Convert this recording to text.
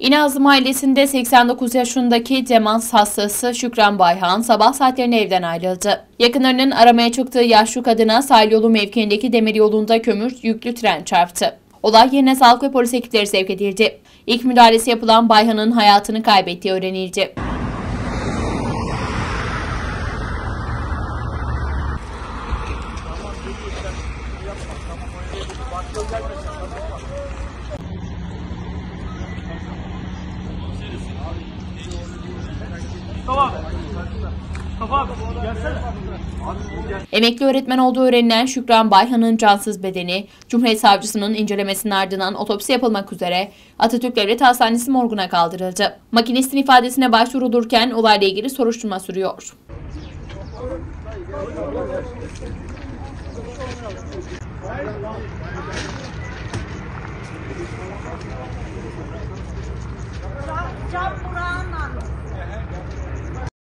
İnazlı Mahallesi'nde 89 yaşındaki demans hastası Şükran Bayhan sabah saatlerinde evden ayrıldı. Yakınlarının aramaya çıktığı yaşlı kadına sahil yolu mevkiindeki demiryolunda kömür yüklü tren çarptı. Olay yerine sağlık ve polis ekipleri sevk edildi. İlk müdahalesi yapılan Bayhan'ın hayatını kaybettiği öğrenildi. Tamam. Gelsene. Emekli öğretmen olduğu öğrenilen Şükran Bayhan'ın cansız bedeni, Cumhuriyet Savcısının incelemesinin ardından otopsi yapılmak üzere Atatürk Devlet Hastanesi morguna kaldırıldı. Makinistin ifadesine başvurulurken olayla ilgili soruşturma sürüyor. Can Buran